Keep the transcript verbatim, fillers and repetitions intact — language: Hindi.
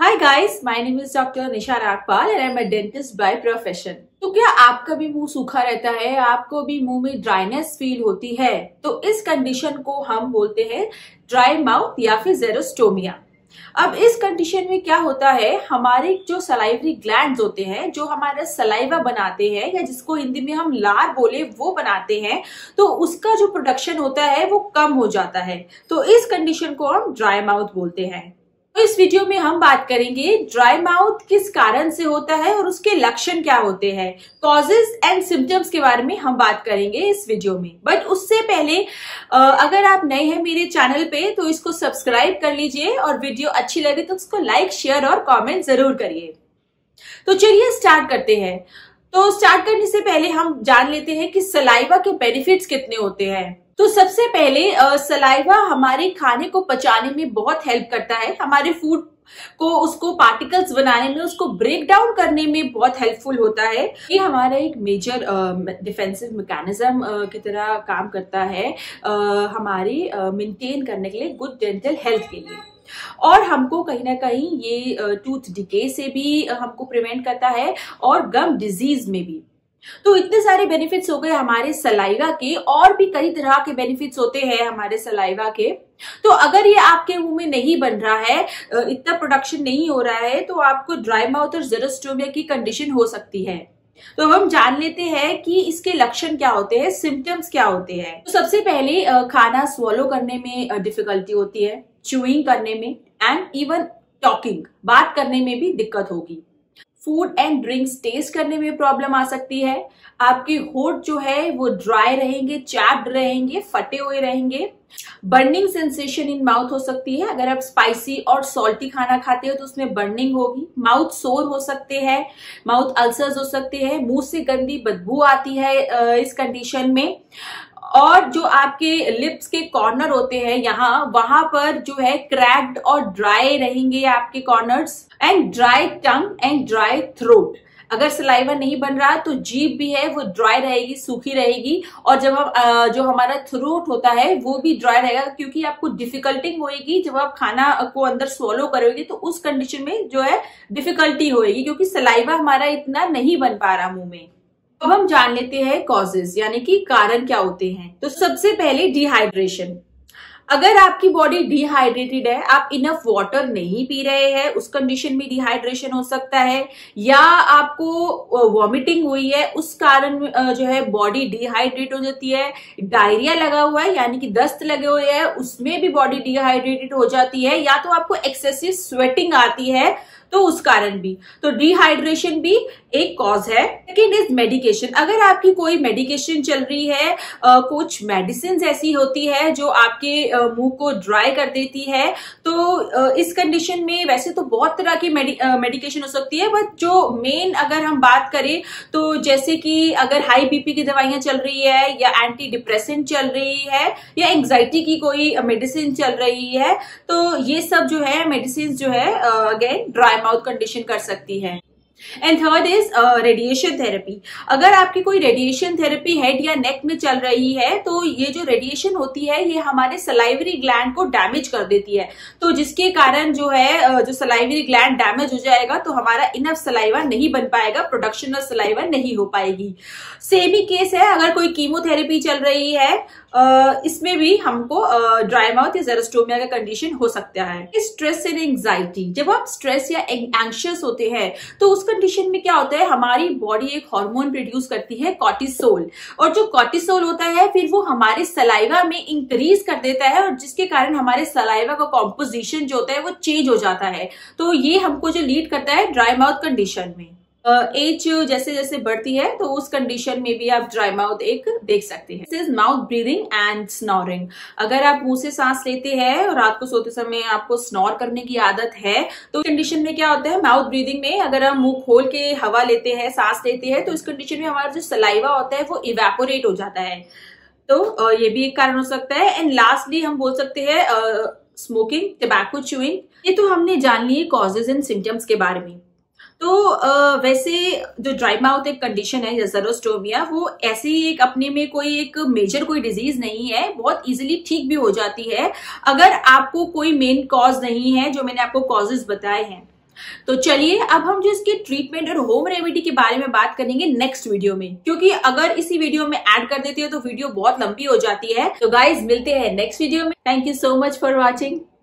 Hi guys, my name is Doctor Nisha Ragpal and I'm a dentist by profession. तो क्या आपका भी मुंह सूखा रहता है, आपको भी मुंह में ड्राइनेस फील होती है? तो इस कंडीशन को हम बोलते हैं ड्राई माउथ या फिर ज़ेरोस्टोमिया। अब इस कंडीशन में क्या होता है, हमारे जो सलाइवरी ग्लैंड्स होते हैं, जो हमारा सलाइवा बनाते हैं या जिसको हिंदी में हम लार बोले वो बनाते हैं, तो उसका जो प्रोडक्शन होता है वो कम हो जाता है। तो इस कंडीशन को हम ड्राई माउथ बोलते हैं। तो इस वीडियो में हम बात करेंगे ड्राई माउथ किस कारण से होता है और उसके लक्षण क्या होते हैं, कॉजेज एंड सिम्टम्स के बारे में हम बात करेंगे इस वीडियो में। बट उससे पहले अगर आप नए हैं मेरे चैनल पे तो इसको सब्सक्राइब कर लीजिए और वीडियो अच्छी लगे तो उसको लाइक, शेयर और कमेंट जरूर करिए। तो चलिए स्टार्ट करते हैं। तो स्टार्ट करने से पहले हम जान लेते हैं कि सलाइवा के बेनिफिट्स कितने होते हैं। तो सबसे पहले सलाइवा हमारे खाने को पचाने में बहुत हेल्प करता है, हमारे फूड को उसको पार्टिकल्स बनाने में, उसको ब्रेक डाउन करने में बहुत हेल्पफुल होता है। ये हमारा एक मेजर डिफेंसिव मैकेनिज्म की तरह काम करता है हमारी मेंटेन करने के लिए, गुड डेंटल हेल्थ के लिए। और हमको कहीं ना कहीं ये टूथ डिके से भी हमको प्रिवेंट करता है और गम डिजीज में भी। तो इतने सारे बेनिफिट्स हो गए हमारे सलाइवा के, और भी कई तरह के बेनिफिट्स होते हैं हमारे सलाइवा के। तो अगर ये आपके मुंह में नहीं बन रहा है, इतना प्रोडक्शन नहीं हो रहा है, तो आपको ड्राई माउथ और ज़ेरोस्टोमिया की कंडीशन हो सकती है। तो हम जान लेते हैं कि इसके लक्षण क्या होते हैं, सिम्टम्स क्या होते हैं। तो सबसे पहले खाना स्वॉलो करने में डिफिकल्टी होती है, च्यूइंग करने में एंड इवन टॉकिंग, बात करने में भी दिक्कत होगी। फूड एंड ड्रिंक्स टेस्ट करने में प्रॉब्लम आ सकती है। आपके होंठ जो है वो ड्राई रहेंगे, चैप्ड रहेंगे, फटे हुए रहेंगे। बर्निंग सेंसेशन इन माउथ हो सकती है, अगर आप स्पाइसी और सॉल्टी खाना खाते हो तो उसमें बर्निंग होगी। माउथ सोर हो सकते हैं, माउथ अल्सर्स हो सकते हैं, मुंह से गंदी बदबू आती है इस कंडीशन में। और जो आपके लिप्स के कॉर्नर होते हैं यहाँ, वहां पर जो है क्रैक्ड और ड्राई रहेंगे आपके corners. And dry tongue and dry throat, अगर सलाइवा नहीं बन रहा तो जीभ भी है वो ड्राई रहेगी, सूखी रहेगी। और जब हम जो हमारा थ्रोट होता है वो भी ड्राई रहेगा, क्योंकि आपको डिफिकल्टी होएगी जब आप खाना को अंदर स्वॉलो करोगे, तो उस कंडीशन में जो है डिफिकल्टी होएगी, क्योंकि सलाइवा हमारा इतना नहीं बन पा रहा मुंह में। अब हम जान लेते हैं कॉजेज यानी कि कारण क्या होते हैं। तो सबसे पहले डिहाइड्रेशन। अगर आपकी बॉडी डिहाइड्रेटेड है, आप इनफ वाटर नहीं पी रहे हैं, उस कंडीशन में डिहाइड्रेशन हो सकता है। या आपको वॉमिटिंग हुई है, उस कारण जो है बॉडी डिहाइड्रेट हो जाती है। डायरिया लगा हुआ है यानी कि दस्त लगे हुए हैं, उसमें भी बॉडी डिहाइड्रेटेड हो जाती है। या तो आपको एक्सेसिव स्वेटिंग आती है तो उस कारण भी, तो डिहाइड्रेशन भी एक कॉज है। Second is medication. अगर आपकी कोई मेडिकेशन चल रही है, आ, कुछ मेडिसिन ऐसी होती है जो आपके मुंह को ड्राई कर देती है, तो आ, इस कंडीशन में वैसे तो बहुत तरह की मेडि, मेडिकेशन हो सकती है, बट जो मेन अगर हम बात करें तो जैसे कि अगर हाई बीपी की दवाइयां चल रही है, या एंटी डिप्रेसेंट चल रही है, या एंग्जाइटी की कोई मेडिसिन चल रही है, तो ये सब जो है मेडिसिन जो है अगेन ड्राई माउथ कंडीशन कर सकती है। And third is radiation therapy. अगर आपकी कोई रेडिएशन थेरेपी हेड या नेक में चल रही है, तो ये जो रेडिएशन होती है ये हमारे सलाइवरी ग्लैंड को डैमेज कर देती है। तो जिसके कारण जो है जो सलाइवरी ग्लैंड डैमेज हो जाएगा तो हमारा इनफ सलाइवा नहीं बन पाएगा, प्रोडक्शन ऑफ सलाइवा नहीं हो पाएगी। सेम ही केस है अगर कोई कीमोथेरेपी चल रही है, इसमें भी हमको ड्राई माउथ या ज़ेरोस्टोमिया का कंडीशन हो सकता है। Stress and anxiety. जब आप स्ट्रेस या एंग्शियस होते हैं तो उस कंडीशन में क्या होता है, हमारी बॉडी एक हार्मोन प्रोड्यूस करती है कॉर्टिसोल, और जो कॉर्टिसोल होता है फिर वो हमारे सलाइवा में इंक्रीज कर देता है, और जिसके कारण हमारे सलाइवा का कॉम्पोजिशन जो होता है वो चेंज हो जाता है। तो ये हमको जो लीड करता है ड्राई माउथ कंडीशन में। एज uh, जैसे जैसे बढ़ती है तो उस कंडीशन में भी आप ड्राई माउथ एक देख सकते हैं। This is mouth breathing and snoring. अगर आप मुंह से सांस लेते हैं और रात को सोते समय आपको स्नोर करने की आदत है, तो कंडीशन में क्या होता है, माउथ ब्रीदिंग में अगर हम मुंह खोल के हवा लेते हैं, सांस लेते हैं, तो इस कंडीशन में हमारा जो सलाइवा होता है वो इवेपोरेट हो जाता है। तो uh, ये भी एक कारण हो सकता है। एंड लास्टली हम बोल सकते हैं स्मोकिंग, टबैको च्यूइंग। ये तो हमने जान लिए कॉजेज एंड सिम्टम्स के बारे में। तो आ, वैसे जो ड्राई माउथ एक कंडीशन है ज़ेरोस्टोमिया, वो ऐसे ही एक अपने में कोई एक मेजर कोई डिजीज नहीं है, बहुत इजीली ठीक भी हो जाती है अगर आपको कोई मेन कॉज नहीं है जो मैंने आपको कॉजेज बताए हैं। तो चलिए अब हम जो इसके ट्रीटमेंट और होम रेमेडी के बारे में बात करेंगे नेक्स्ट वीडियो में, क्योंकि अगर इसी वीडियो में ऐड कर देती है तो वीडियो बहुत लंबी हो जाती है। तो गाइज मिलते हैं नेक्स्ट वीडियो में। Thank you so much for watching.